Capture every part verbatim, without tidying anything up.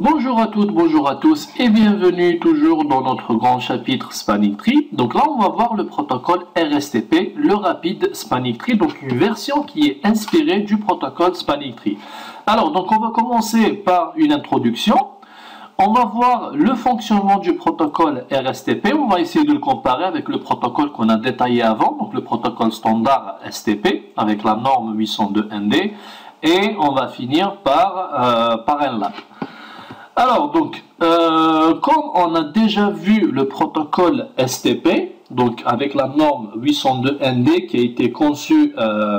Bonjour à toutes, bonjour à tous et bienvenue toujours dans notre grand chapitre Spanning Tree. Donc là on va voir le protocole R S T P, le Rapid Spanning Tree, donc une version qui est inspirée du protocole Spanning Tree. Alors donc on va commencer par une introduction. On va voir le fonctionnement du protocole R S T P, on va essayer de le comparer avec le protocole qu'on a détaillé avant, donc le protocole standard S T P avec la norme huit cent deux N D et on va finir par, euh, par un lab. Alors, donc, euh, comme on a déjà vu le protocole S T P, donc avec la norme huit cent deux N D qui a été conçue euh, euh,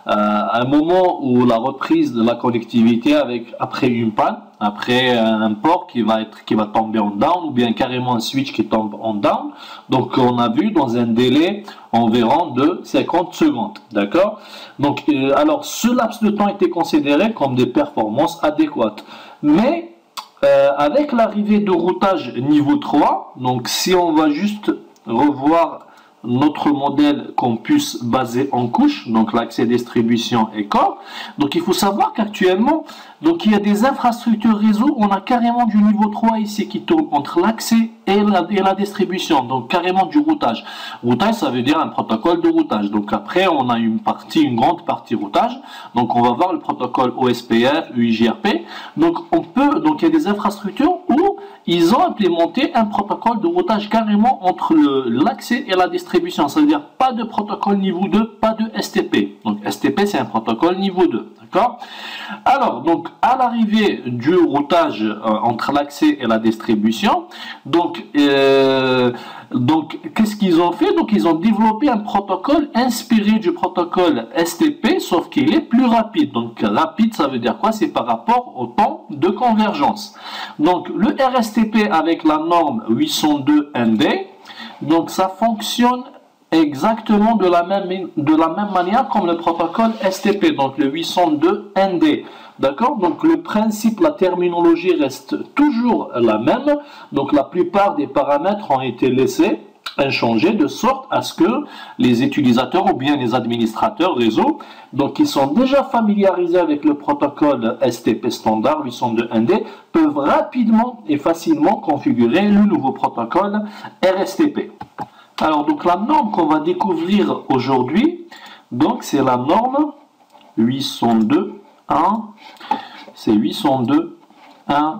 à un moment où la reprise de la connectivité avec, après une panne, après un port qui va, être, qui va tomber en down, ou bien carrément un switch qui tombe en down, donc on a vu dans un délai environ de cinquante secondes, d'accord? Donc, euh, alors, ce laps de temps a été considéré comme des performances adéquates, mais Euh, avec l'arrivée de routage niveau trois, donc si on va juste revoir notre modèle campus basé en couche, donc l'accès distribution et corps, donc il faut savoir qu'actuellement, donc il y a des infrastructures réseau, on a carrément du niveau trois ici qui tourne entre l'accès et la, et la distribution, donc carrément du routage. Routage, ça veut dire un protocole de routage. Donc après, on a une partie, une grande partie routage. Donc on va voir le protocole O S P F, U I J R P. Donc on peut, donc il y a des infrastructures où ils ont implémenté un protocole de routage carrément entre l'accès et la distribution. Ça veut dire pas de protocole niveau deux, pas de S T P. Donc S T P, c'est un protocole niveau deux. D'accord? Alors, donc à l'arrivée du routage euh, entre l'accès et la distribution, donc, euh, donc qu'est-ce qu'ils ont fait? Donc ils ont développé un protocole inspiré du protocole S T P, sauf qu'il est plus rapide. Donc rapide, ça veut dire quoi? C'est par rapport au temps de convergence. Donc le R S T P avec la norme huit cent deux N D, donc ça fonctionne exactement de la même de la même manière comme le protocole S T P, donc le huit cent deux N D. D'accord? Donc le principe, la terminologie reste toujours la même. Donc la plupart des paramètres ont été laissés inchangés de sorte à ce que les utilisateurs ou bien les administrateurs réseau, donc qui sont déjà familiarisés avec le protocole S T P standard huit cent deux N D, peuvent rapidement et facilement configurer le nouveau protocole R S T P. Alors donc la norme qu'on va découvrir aujourd'hui, donc c'est la norme huit cent deux un, c'est huit cent deux un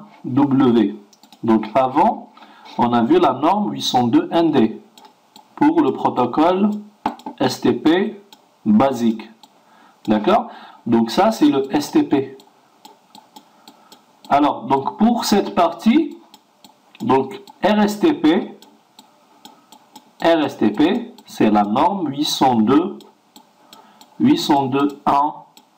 W. Donc avant, on a vu la norme huit cent deux N D pour le protocole S T P basique. D'accord? Donc ça, c'est le S T P. Alors, donc pour cette partie, donc R S T P, R S T P, c'est la norme huit cent deux un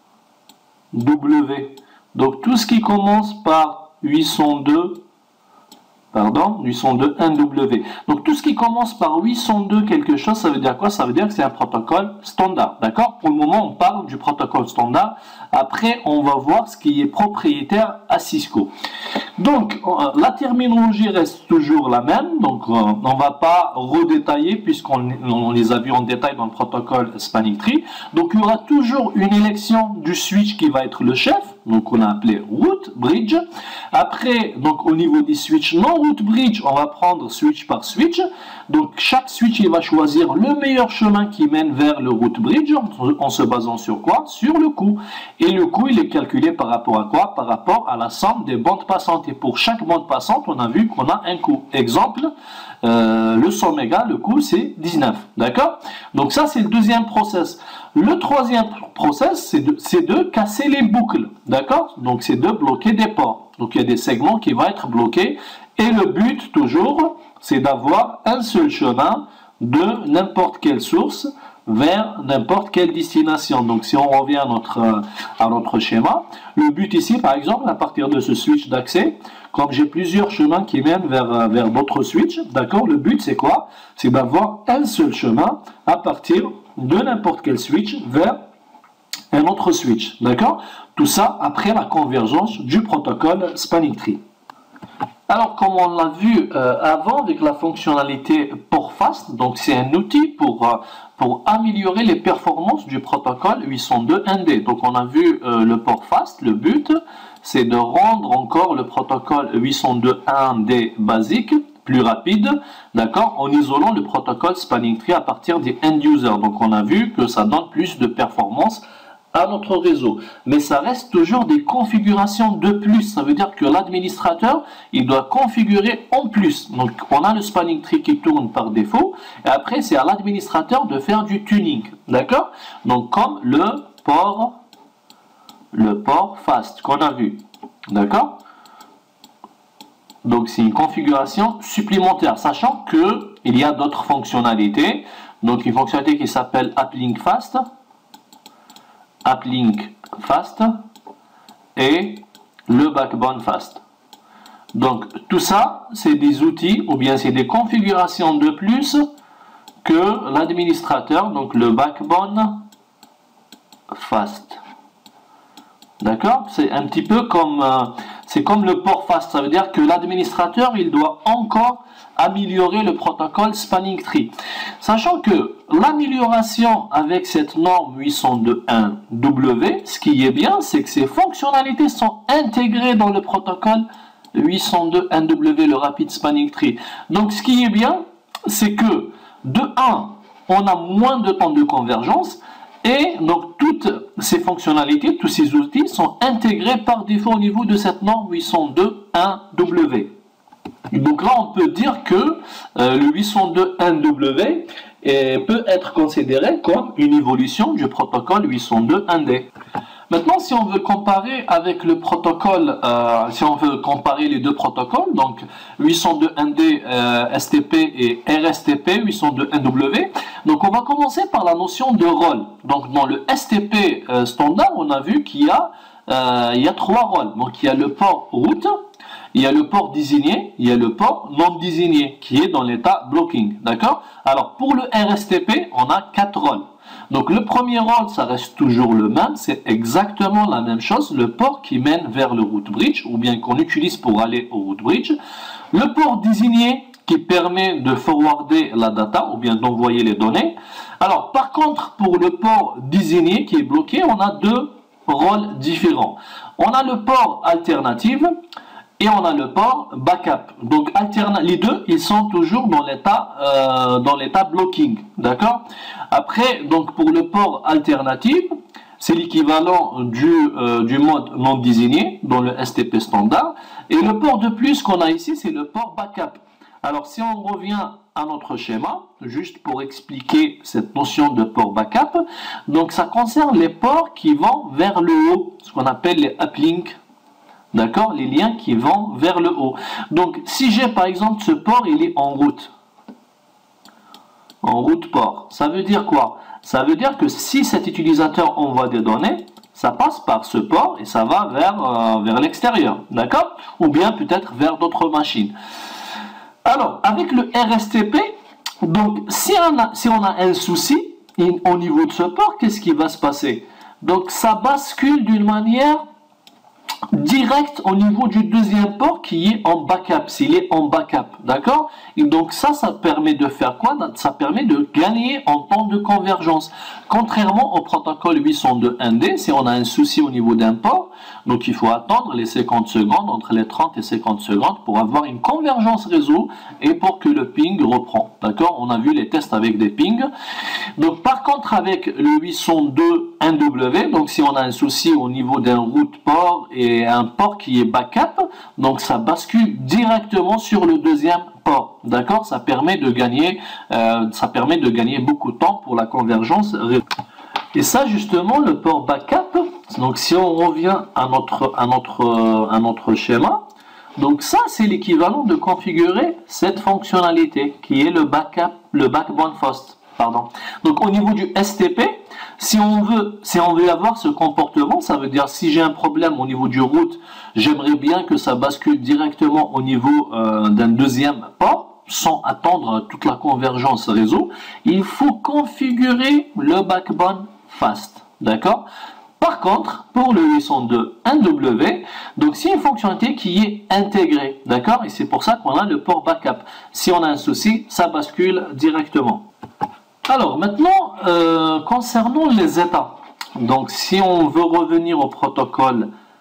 W. Donc tout ce qui commence par huit cent deux, pardon, huit cent deux un W. Donc tout ce qui commence par huit cent deux quelque chose, ça veut dire quoi? Ça veut dire que c'est un protocole standard. D'accord? Pour le moment, on parle du protocole standard. Après, on va voir ce qui est propriétaire à Cisco. Donc, la terminologie reste toujours la même. Donc, on ne va pas redétailler puisqu'on on les a vus en détail dans le protocole Spanning Tree. Donc, il y aura toujours une élection du switch qui va être le chef. Donc, on a appelé route bridge. Après, donc au niveau des switches non route bridge, on va prendre switch par switch. Donc, chaque switch, il va choisir le meilleur chemin qui mène vers le route bridge en se basant sur quoi? Sur le coût. Et le coût, il est calculé par rapport à quoi? Par rapport à la somme des bandes passantes. Et pour chaque bande passante, on a vu qu'on a un coût. Exemple, euh, le cent mégas, le coût, c'est dix-neuf. D'accord? Donc, ça, c'est le deuxième process. Le troisième process, c'est de, de casser les boucles. D'accord? Donc, c'est de bloquer des ports. Donc, il y a des segments qui vont être bloqués. Et le but, toujours, c'est d'avoir un seul chemin de n'importe quelle source vers n'importe quelle destination. Donc, si on revient à notre, à notre schéma, le but ici, par exemple, à partir de ce switch d'accès, comme j'ai plusieurs chemins qui mènent vers, vers d'autres switches, d'accord, le but, c'est quoi? C'est d'avoir un seul chemin à partir de n'importe quel switch vers un autre switch, d'accord? Tout ça après la convergence du protocole Spanning Tree. Alors, comme on l'a vu euh, avant avec la fonctionnalité port fast, donc c'est un outil pour, euh, pour améliorer les performances du protocole huit cent deux N D. Donc, on a vu euh, le port fast, le but, c'est de rendre encore le protocole huit cent deux point un D basique plus rapide, d'accord, en isolant le protocole Spanning Tree à partir des end users. Donc on a vu que ça donne plus de performance à notre réseau, mais ça reste toujours des configurations de plus. Ça veut dire que l'administrateur, il doit configurer en plus. Donc on a le Spanning Tree qui tourne par défaut, et après c'est à l'administrateur de faire du tuning, d'accord. Donc comme le port le port fast qu'on a vu, d'accord. Donc c'est une configuration supplémentaire, sachant que il y a d'autres fonctionnalités. Donc une fonctionnalité qui s'appelle Uplink Fast, Uplink Fast et le Backbone Fast. Donc tout ça, c'est des outils ou bien c'est des configurations de plus que l'administrateur, donc le Backbone Fast. D'accord? C'est un petit peu comme euh, c'est comme le port fast. Ça veut dire que l'administrateur, il doit encore améliorer le protocole Spanning Tree. Sachant que l'amélioration avec cette norme huit cent deux point un W, ce qui est bien, c'est que ces fonctionnalités sont intégrées dans le protocole huit cent deux point un W, le Rapid Spanning Tree. Donc ce qui est bien, c'est que de un, on a moins de temps de convergence. Et donc toutes ces fonctionnalités, tous ces outils sont intégrés par défaut au niveau de cette norme huit cent deux point un W. Et donc là, on peut dire que euh, le huit cent deux point un W est, peut être considéré comme une évolution du protocole huit cent deux point un D. Maintenant, si on veut comparer avec le protocole, euh, si on veut comparer les deux protocoles, donc huit cent deux point un D euh, S T P et R S T P huit cent deux point un W, donc on va commencer par la notion de rôle. Donc dans le S T P euh, standard, on a vu qu'il y a, euh, il y a trois rôles. Donc il y a le port route, il y a le port désigné, il y a le port non désigné qui est dans l'état blocking. D'accord? Alors pour le R S T P, on a quatre rôles. Donc le premier rôle, ça reste toujours le même, c'est exactement la même chose, le port qui mène vers le route bridge, ou bien qu'on utilise pour aller au route bridge. Le port désigné qui permet de forwarder la data, ou bien d'envoyer les données. Alors par contre, pour le port désigné qui est bloqué, on a deux rôles différents. On a le port alternative, et on a le port backup. Donc les deux, ils sont toujours dans l'état euh, dans l'état blocking, d'accord. Après, donc pour le port alternatif, c'est l'équivalent du euh, du mode non désigné dans le S T P standard. Et le port de plus qu'on a ici, c'est le port backup. Alors si on revient à notre schéma, juste pour expliquer cette notion de port backup, donc ça concerne les ports qui vont vers le haut, ce qu'on appelle les uplinks. D'accord, les liens qui vont vers le haut. Donc, si j'ai par exemple ce port, il est en route. En route port. Ça veut dire quoi? Ça veut dire que si cet utilisateur envoie des données, ça passe par ce port et ça va vers, euh, vers l'extérieur. D'accord? Ou bien peut-être vers d'autres machines. Alors, avec le R S T P, donc si on a, si on a un souci au niveau de ce port, qu'est-ce qui va se passer? Donc, ça bascule d'une manière direct au niveau du deuxième port qui est en backup, s'il est en backup, d'accord? Et donc ça, ça permet de faire quoi? Ça permet de gagner en temps de convergence. Contrairement au protocole huit cent deux point un D, si on a un souci au niveau d'un port, donc il faut attendre les cinquante secondes, entre les trente et cinquante secondes pour avoir une convergence réseau et pour que le ping reprend, d'accord? On a vu les tests avec des pings. Donc par contre avec le huit cent deux point un W, donc si on a un souci au niveau d'un route port et un port qui est backup, donc ça bascule directement sur le deuxième port, d'accord? Ça permet de gagner, euh, ça permet de gagner beaucoup de temps pour la convergence. Et ça justement, le port backup. Donc si on revient à notre à notre à notre schéma, donc ça c'est l'équivalent de configurer cette fonctionnalité qui est le backup, le backbone fast. Pardon. Donc au niveau du S T P, si on veut, si on veut avoir ce comportement, ça veut dire si j'ai un problème au niveau du route, j'aimerais bien que ça bascule directement au niveau euh, d'un deuxième port, sans attendre toute la convergence réseau. Il faut configurer le backbone fast, d'accord? Par contre, pour le huit cent deux point un W, donc c'est une fonctionnalité qui est intégrée, d'accord? Et c'est pour ça qu'on a le port backup. Si on a un souci, ça bascule directement. Alors maintenant, euh, concernant les états, donc si on veut revenir au protocole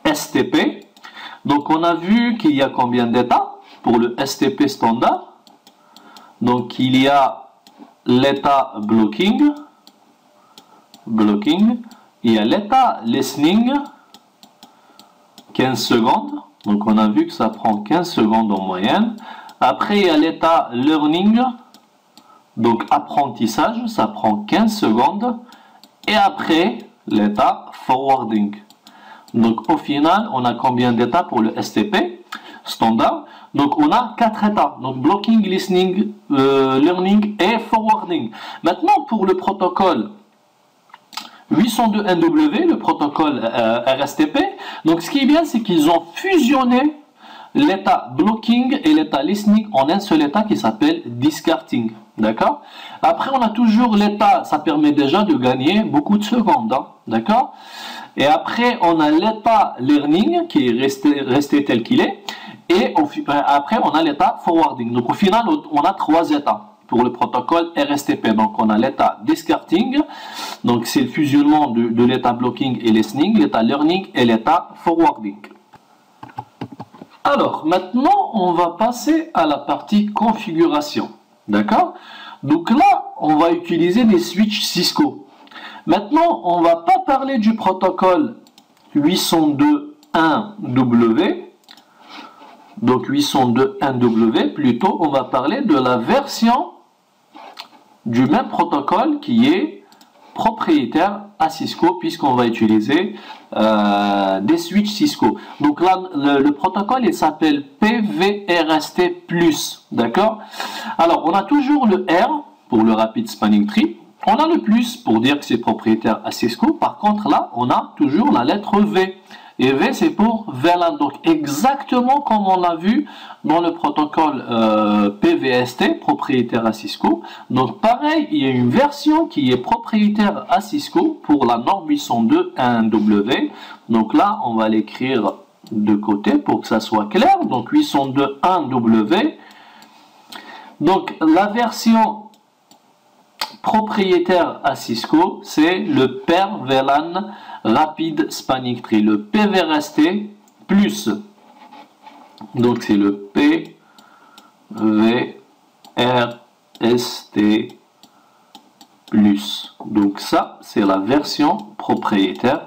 S T P. Donc on a vu qu'il y a combien d'états pour le S T P standard. Donc il y a l'état blocking, blocking, il y a l'état listening, quinze secondes. Donc on a vu que ça prend quinze secondes en moyenne. Après il y a l'état learning, donc apprentissage, ça prend quinze secondes. Et après l'état forwarding. Donc au final, on a combien d'états pour le S T P standard? Donc on a quatre états. Donc blocking, listening, euh, learning et forwarding. Maintenant pour le protocole huit cent deux N W, le protocole euh, R S T P. Donc ce qui est bien, c'est qu'ils ont fusionné l'état blocking et l'état listening en un seul état qui s'appelle discarding. D'accord? Après, on a toujours l'état, ça permet déjà de gagner beaucoup de secondes. Hein, d'accord? Et après, on a l'état learning qui est resté, resté tel qu'il est. Et au, après, on a l'état forwarding. Donc au final, on a trois états pour le protocole R S T P. Donc on a l'état discarding, donc c'est le fusionnement de, de l'état blocking et listening, l'état learning et l'état forwarding. Alors maintenant on va passer à la partie configuration, d'accord? Donc là on va utiliser des switches Cisco. Maintenant on va pas parler du protocole huit cent deux un W, donc huit cent deux un W, plutôt on va parler de la version du même protocole qui est propriétaire à Cisco, puisqu'on va utiliser euh, des switches Cisco. Donc là, le, le protocole, il s'appelle P V R S T plus, d'accord? Alors, on a toujours le R pour le Rapid Spanning Tree. On a le plus pour dire que c'est propriétaire à Cisco. Par contre, là, on a toujours la lettre V. Et V, c'est pour V LAN. Donc, exactement comme on l'a vu dans le protocole euh, P V S T, propriétaire à Cisco. Donc, pareil, il y a une version qui est propriétaire à Cisco pour la norme huit cent deux un W. Donc là, on va l'écrire de côté pour que ça soit clair. Donc, huit cent deux un W. Donc, la version propriétaire à Cisco, c'est le P E R V LAN Rapid Spanning Tree, le P V R S T plus. Donc c'est le P V R S T plus. Donc ça, c'est la version propriétaire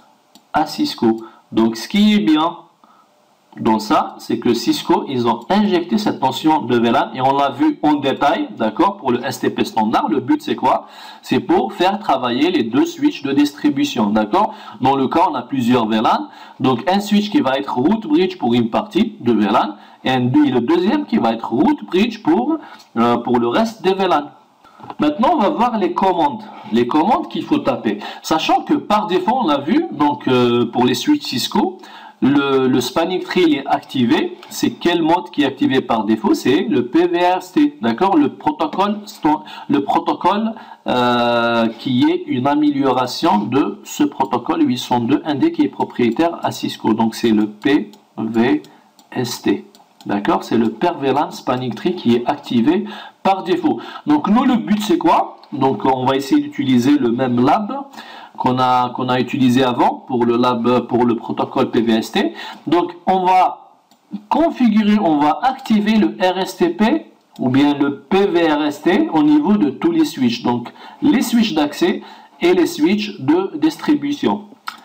à Cisco. Donc ce qui est bien dans ça, c'est que Cisco, ils ont injecté cette notion de V LAN et on l'a vu en détail, d'accord, pour le S T P standard. Le but, c'est quoi? C'est pour faire travailler les deux switches de distribution, d'accord? Dans le cas, on a plusieurs V LAN. Donc, un switch qui va être route bridge pour une partie de V LAN et, un, et le deuxième qui va être route bridge pour, euh, pour le reste des V LAN. Maintenant, on va voir les commandes. Les commandes qu'il faut taper. Sachant que par défaut, on l'a vu, donc euh, pour les switches Cisco, Le, le spanning tree est activé. C'est quel mode qui est activé par défaut? C'est le P V R S T, d'accord? Le protocole, le protocole euh, qui est une amélioration de ce protocole huit cent deux un D qui est propriétaire à Cisco. Donc c'est le P V S T, d'accord? C'est le P E R V LAN Spanning Tree qui est activé par défaut. Donc nous, le but c'est quoi? Donc on va essayer d'utiliser le même lab qu'on a, qu'on a utilisé avant pour le lab, pour le protocole P V S T. Donc on va configurer, on va activer le R S T P ou bien le P V R S T au niveau de tous les switches. Donc les switches d'accès et les switches de distribution.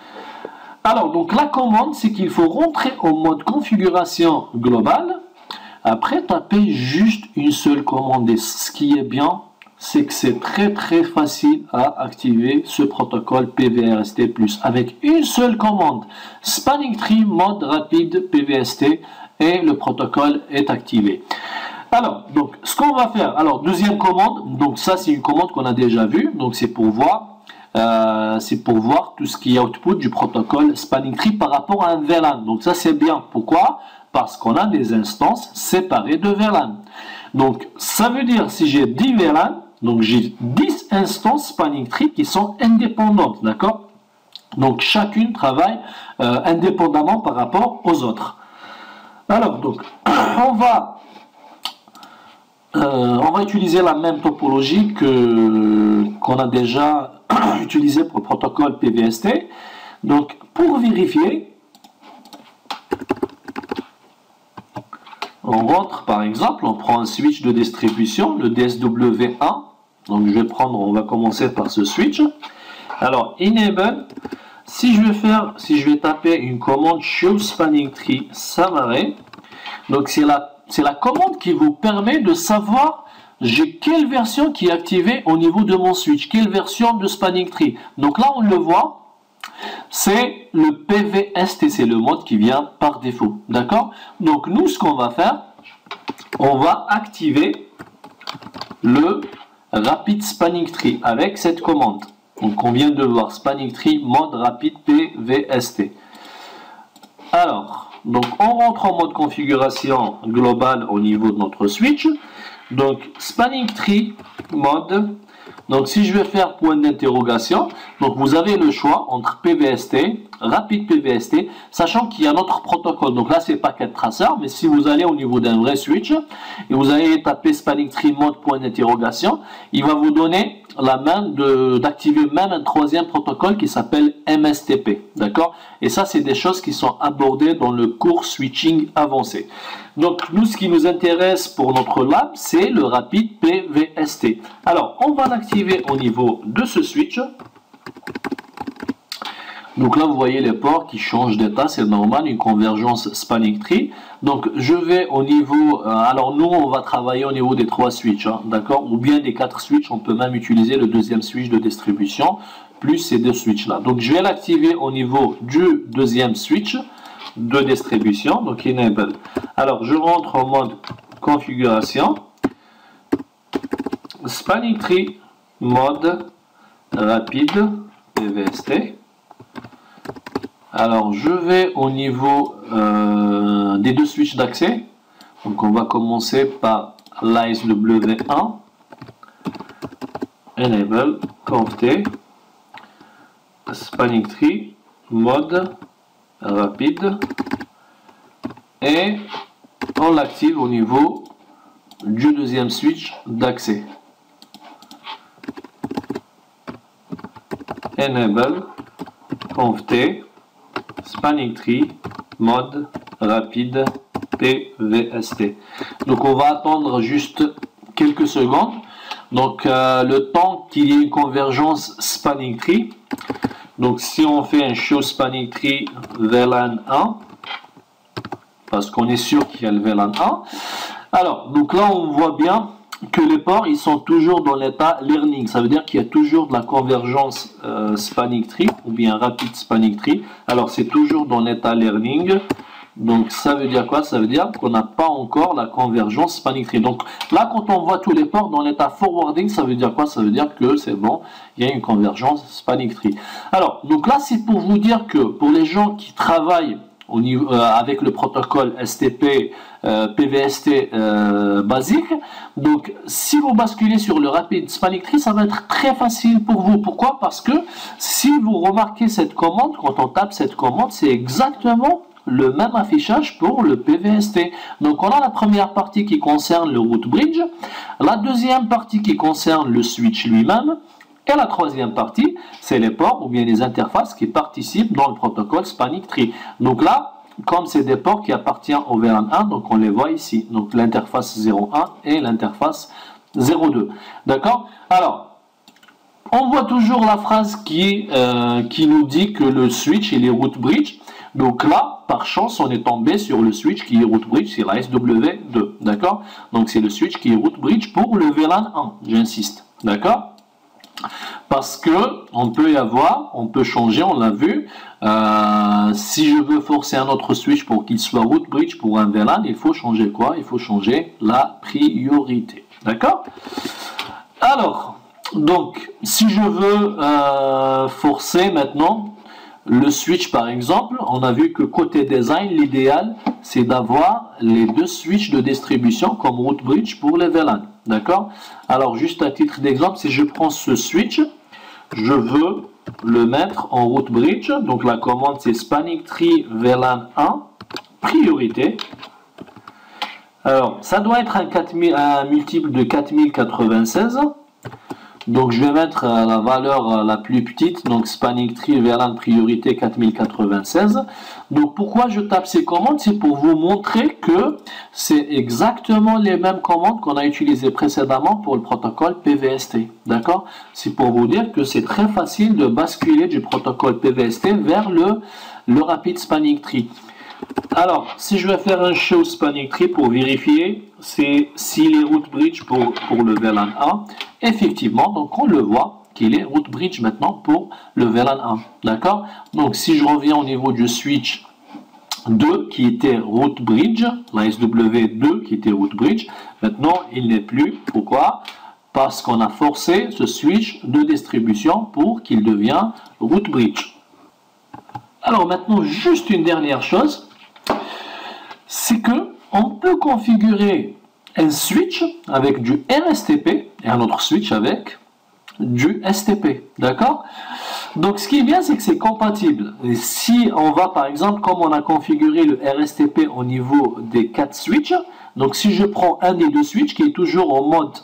Alors donc la commande, c'est qu'il faut rentrer au mode configuration globale. Après taper juste une seule commande. Et ce qui est bien, c'est que c'est très très facile à activer ce protocole P V R S T plus avec une seule commande. Spanning Tree mode rapide P V S T et le protocole est activé. Alors, donc ce qu'on va faire, alors deuxième commande, donc ça c'est une commande qu'on a déjà vue, donc c'est pour voir euh, c'est pour voir tout ce qui est output du protocole Spanning Tree par rapport à un V LAN. Donc ça c'est bien. Pourquoi? Parce qu'on a des instances séparées de V LAN. Donc ça veut dire si j'ai dix V LAN, donc j'ai dix instances Spanning Tree qui sont indépendantes, d'accord? Donc chacune travaille euh, indépendamment par rapport aux autres. Alors donc on va euh, on va utiliser la même topologie que qu'on a déjà utilisé pour le protocole P V S T. Donc pour vérifier, On rentre par exemple, on prend un switch de distribution, le D S W un. Donc je vais prendre, on va commencer par ce switch. Alors enable, si je vais faire, si je vais taper une commande show spanning tree summary, donc c'est la, c'est la commande qui vous permet de savoir j'ai quelle version qui est activée au niveau de mon switch, quelle version de spanning tree. Donc là on le voit. C'est le P V S T, c'est le mode qui vient par défaut. D'accord? Donc nous, ce qu'on va faire, on va activer le Rapid Spanning Tree avec cette commande. Donc on vient de voir Spanning Tree mode Rapid P V S T. Alors, donc on rentre en mode configuration globale au niveau de notre switch. Donc Spanning Tree mode. Donc si je vais faire point d'interrogation, donc vous avez le choix entre P V S T, Rapid P V S T, sachant qu'il y a notre protocole. Donc là c'est Packet Tracer, mais si vous allez au niveau d'un vrai switch et vous allez taper Spanning Tree mode point d'interrogation, il va vous donner la main d'activer même un troisième protocole qui s'appelle M S T P. D'accord? Et ça c'est des choses qui sont abordées dans le cours switching avancé. Donc nous, ce qui nous intéresse pour notre lab, c'est le Rapid P V S T. Alors on va l'activer au niveau de ce switch. Donc là vous voyez les ports qui changent d'état, c'est normal, une convergence spanning tree. Donc je vais au niveau, euh, alors nous on va travailler au niveau des trois switches, hein, d'accord, ou bien des quatre switches, on peut même utiliser le deuxième switch de distribution, plus ces deux switches là. Donc je vais l'activer au niveau du deuxième switch de distribution, donc enable. Alors je rentre en mode configuration, spanning tree mode rapide P V S T. Alors je vais au niveau euh, des deux switches d'accès. Donc on va commencer par l'A S W un, enable, conft, spanning tree mode rapide, et on l'active au niveau du deuxième switch d'accès. Enable, conft, spanning tree mode rapide P V S T. Donc on va attendre juste quelques secondes. Donc euh, le temps qu'il y ait une convergence spanning tree. Donc si on fait un show spanning tree V LAN un, parce qu'on est sûr qu'il y a le V LAN un. Alors donc là on voit bien que les ports ils sont toujours dans l'état learning, ça veut dire qu'il y a toujours de la convergence euh, spanning tree ou bien rapid spanning tree. Alors c'est toujours dans l'état learning, donc ça veut dire quoi? Ça veut dire qu'on n'a pas encore la convergence spanning tree. Donc là quand on voit tous les ports dans l'état forwarding, ça veut dire quoi? Ça veut dire que c'est bon, il y a une convergence spanning tree. Alors donc là c'est pour vous dire que pour les gens qui travaillent au niveau, euh, avec le protocole S T P, euh, P V S T euh, basique. Donc, si vous basculez sur le Rapid Spanning Tree, ça va être très facile pour vous. Pourquoi? Parce que si vous remarquez cette commande, quand on tape cette commande, c'est exactement le même affichage pour le P V S T. Donc, on a la première partie qui concerne le route bridge, la deuxième partie qui concerne le switch lui-même, et la troisième partie, c'est les ports ou bien les interfaces qui participent dans le protocole Spanning Tree. Donc là, comme c'est des ports qui appartiennent au V LAN un, donc on les voit ici. Donc l'interface zéro un et l'interface zéro deux. D'accord? Alors, on voit toujours la phrase qui, euh, qui nous dit que le switch il est route bridge. Donc là, par chance, on est tombé sur le switch qui est route bridge, c'est la S W deux. D'accord? Donc c'est le switch qui est route bridge pour le V LAN un, j'insiste. D'accord? Parce que on peut y avoir, on peut changer, on l'a vu. Euh, si je veux forcer un autre switch pour qu'il soit route bridge pour un V LAN, il faut changer quoi? Il faut changer la priorité. D'accord? Alors, donc, si je veux euh, forcer maintenant le switch par exemple, on a vu que côté design, l'idéal c'est d'avoir les deux switches de distribution comme route bridge pour les V LAN. D'accord? Alors juste à titre d'exemple, si je prends ce switch, je veux le mettre en route bridge. Donc la commande c'est spanning tree V LAN un, priorité. Alors ça doit être un, quatre mille, un multiple de quatre mille quatre-vingt-seize. Donc je vais mettre euh, la valeur euh, la plus petite, donc spanning tree V LAN priorité quatre mille quatre-vingt-seize. Donc pourquoi je tape ces commandes? C'est pour vous montrer que c'est exactement les mêmes commandes qu'on a utilisées précédemment pour le protocole P V S T. D'accord? C'est pour vous dire que c'est très facile de basculer du protocole P V S T vers le, le rapid spanning tree. Alors, si je vais faire un show spanning tree pour vérifier c'est s'il est root bridge pour, pour le V LAN un, effectivement, donc on le voit qu'il est root bridge maintenant pour le V LAN un. D'accord? Donc, si je reviens au niveau du switch deux qui était root bridge, la S W deux qui était root bridge, maintenant il n'est plus. Pourquoi? Parce qu'on a forcé ce switch de distribution pour qu'il devienne root bridge. Alors maintenant, juste une dernière chose, c'est que on peut configurer un switch avec du R S T P et un autre switch avec du S T P, d'accord? Donc ce qui est bien, c'est que c'est compatible. Et si on va par exemple, comme on a configuré le R S T P au niveau des quatre switches, donc si je prends un des deux switches qui est toujours en mode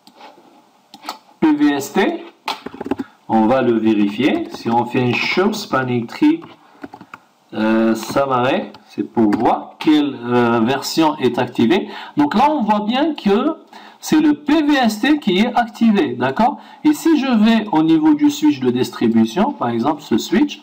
P V S T, on va le vérifier. Si on fait un show spanning tree euh, summary, c'est pour voir quelle euh, version est activée. Donc là, on voit bien que c'est le P V S T qui est activé, d'accord? Et si je vais au niveau du switch de distribution, par exemple ce switch,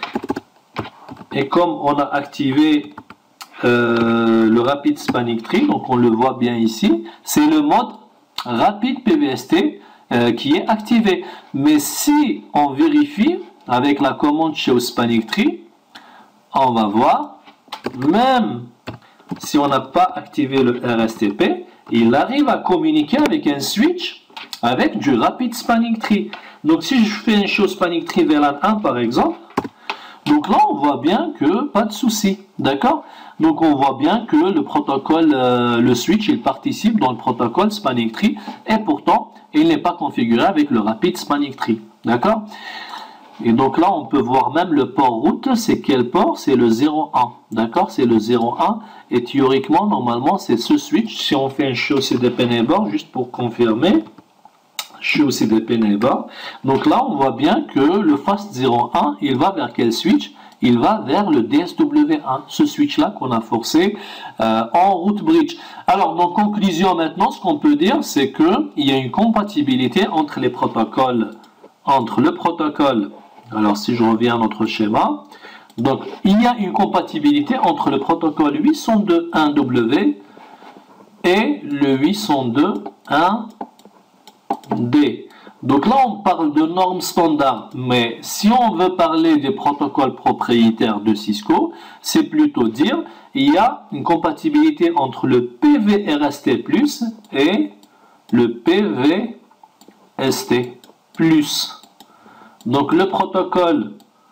et comme on a activé euh, le rapid spanning tree, donc on le voit bien ici, c'est le mode rapid P V S T euh, qui est activé. Mais si on vérifie avec la commande show spanning tree, on va voir, même si on n'a pas activé le R S T P, il arrive à communiquer avec un switch avec du rapid spanning tree. Donc si je fais un show spanning tree V LAN un par exemple, donc là on voit bien que pas de souci, d'accord? Donc on voit bien que le protocole, euh, le switch, il participe dans le protocole spanning tree et pourtant il n'est pas configuré avec le rapid spanning tree, d'accord? Et donc là, on peut voir même le port route, c'est quel port? C'est le zéro un, d'accord? C'est le zéro un, et théoriquement, normalement, c'est ce switch. Si on fait un show C D P neighbor, juste pour confirmer, show C D P neighbor, donc là, on voit bien que le fast zéro un, il va vers quel switch? Il va vers le D S W un, ce switch-là qu'on a forcé euh, en root bridge. Alors, donc, conclusion maintenant, ce qu'on peut dire, c'est qu'il y a une compatibilité entre les protocoles, entre le protocole. Alors, si je reviens à notre schéma, donc il y a une compatibilité entre le protocole huit cent deux point un W et le huit cent deux point un D. Donc là, on parle de normes standards, mais si on veut parler des protocoles propriétaires de Cisco, c'est plutôt dire il y a une compatibilité entre le P V R S T plus et le P V S T plus. Donc le protocole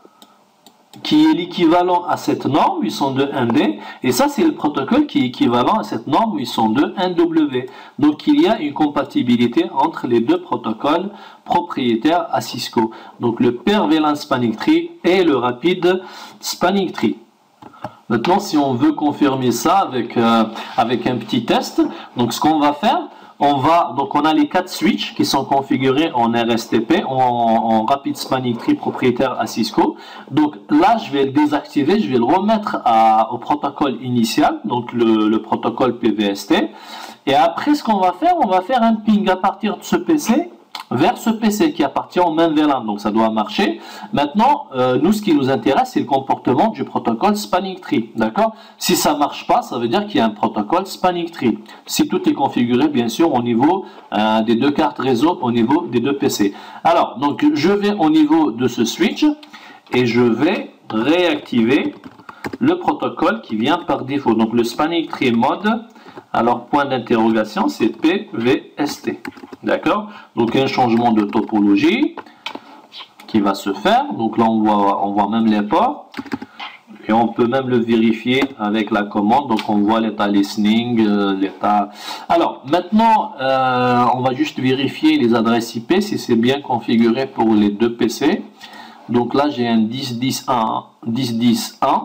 qui est l'équivalent à cette norme huit cent deux point un D, et ça c'est le protocole qui est équivalent à cette norme huit cent deux point un W. Donc il y a une compatibilité entre les deux protocoles propriétaires à Cisco. Donc le pair V LAN spanning tree et le rapid spanning tree. Maintenant, si on veut confirmer ça avec, euh, avec un petit test, donc ce qu'on va faire, On va, donc on a les quatre switches qui sont configurés en R S T P, en, en Rapid Spanning Tree propriétaire à Cisco. Donc là, je vais le désactiver, je vais le remettre à, au protocole initial, donc le, le protocole P V S T. Et après, ce qu'on va faire, on va faire un ping à partir de ce P C vers ce P C qui appartient au même V LAN, donc ça doit marcher. Maintenant, euh, nous, ce qui nous intéresse, c'est le comportement du protocole Spanning Tree, d'accord? Si ça marche pas, ça veut dire qu'il y a un protocole Spanning Tree. Si tout est configuré, bien sûr, au niveau euh, des deux cartes réseau, au niveau des deux P C. Alors, donc, je vais au niveau de ce switch et je vais réactiver le protocole qui vient par défaut. Donc, le Spanning Tree mode. Alors, point d'interrogation, c'est P V S T. D'accord? Donc, un changement de topologie qui va se faire. Donc là, on voit, on voit même les ports. Et on peut même le vérifier avec la commande. Donc, on voit l'état listening, euh, l'état... Alors, maintenant, euh, on va juste vérifier les adresses I P si c'est bien configuré pour les deux P C. Donc là, j'ai un dix dix un, dix dix un.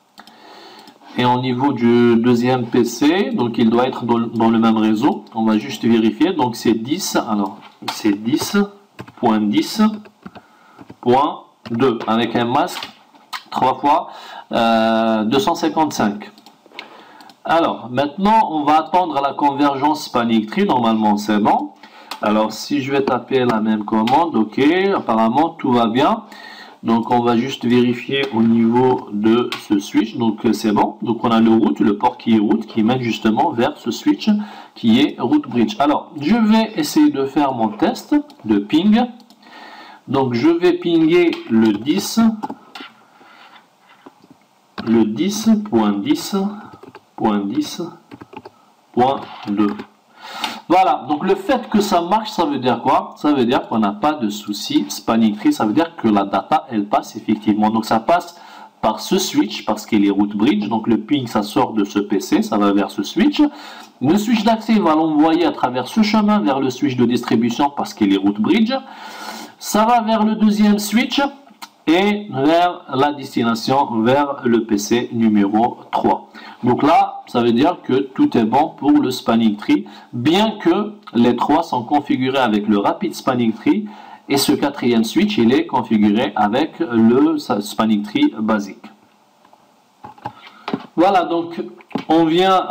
Et au niveau du deuxième P C, donc il doit être dans, dans le même réseau. On va juste vérifier. Donc c'est dix. Alors c'est dix. point dix point deux avec un masque trois fois euh, deux cent cinquante-cinq. Alors maintenant on va attendre la convergence spanning tree. Normalement c'est bon. Alors si je vais taper la même commande, ok, apparemment tout va bien. Donc on va juste vérifier au niveau de ce switch. Donc c'est bon. Donc on a le route, le port qui est route, qui mène justement vers ce switch qui est route bridge. Alors je vais essayer de faire mon test de ping. Donc je vais pinguer le dix, le dix point dix point dix point deux. Voilà, donc le fait que ça marche, ça veut dire quoi? Ça veut dire qu'on n'a pas de souci spanning tree, ça veut dire que la data, elle passe effectivement. Donc ça passe par ce switch, parce qu'il est route bridge, donc le ping, ça sort de ce P C, ça va vers ce switch. Le switch d'accès va l'envoyer à travers ce chemin vers le switch de distribution, parce qu'il est route bridge. Ça va vers le deuxième switch, et vers la destination, vers le P C numéro trois. Donc là, ça veut dire que tout est bon pour le spanning tree, bien que les trois sont configurés avec le rapid spanning tree, et ce quatrième switch, il est configuré avec le spanning tree basique. Voilà, donc on vient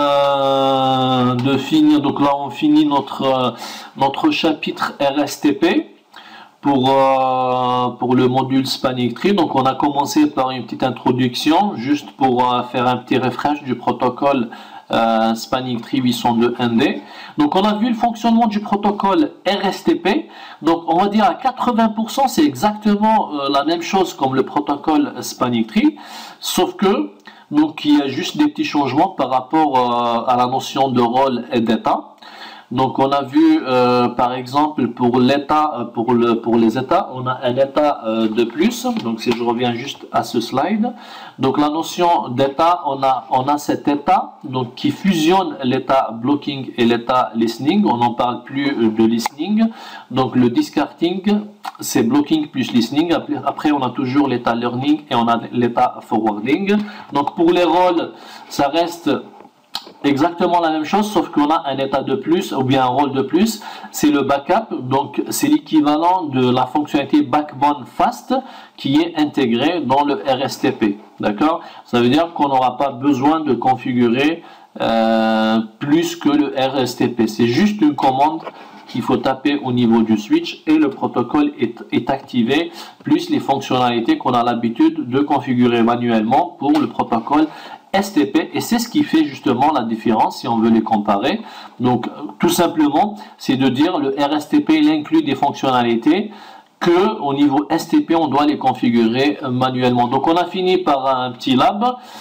euh, de finir, donc là on finit notre, notre chapitre R S T P. Pour, euh, pour le module spanning tree. Donc on a commencé par une petite introduction juste pour euh, faire un petit refresh du protocole euh, spanning tree huit cent deux N D. Donc on a vu le fonctionnement du protocole R S T P. Donc on va dire à quatre-vingts pour cent c'est exactement euh, la même chose comme le protocole spanning tree, sauf que donc il y a juste des petits changements par rapport euh, à la notion de rôle et d'état. Donc on a vu euh, par exemple pour l'état, pour le pour les états, on a un état euh, de plus. Donc si je reviens juste à ce slide, donc la notion d'état, on a on a cet état donc qui fusionne l'état blocking et l'état listening. On n'en parle plus de listening. Donc le discarding, c'est blocking plus listening. Après, après on a toujours l'état learning et on a l'état forwarding. Donc pour les rôles, ça reste exactement la même chose, sauf qu'on a un état de plus ou bien un rôle de plus, c'est le backup. Donc c'est l'équivalent de la fonctionnalité backbone fast qui est intégrée dans le R S T P. D'accord? Ça veut dire qu'on n'aura pas besoin de configurer euh, plus que le R S T P. C'est juste une commande qu'il faut taper au niveau du switch et le protocole est, est activé, plus les fonctionnalités qu'on a l'habitude de configurer manuellement pour le protocole S T P, et c'est ce qui fait justement la différence si on veut les comparer. Donc tout simplement, c'est de dire le R S T P il inclut des fonctionnalités que au niveau S T P on doit les configurer manuellement. Donc on a fini par un petit lab,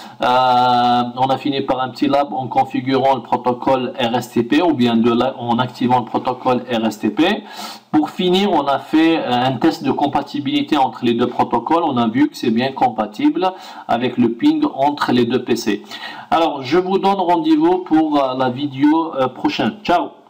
euh, on a fini par un petit lab en configurant le protocole R S T P ou bien de la, en activant le protocole R S T P. Pour finir, on a fait un test de compatibilité entre les deux protocoles. On a vu que c'est bien compatible avec le ping entre les deux P C. Alors je vous donne rendez-vous pour la vidéo prochaine. Ciao!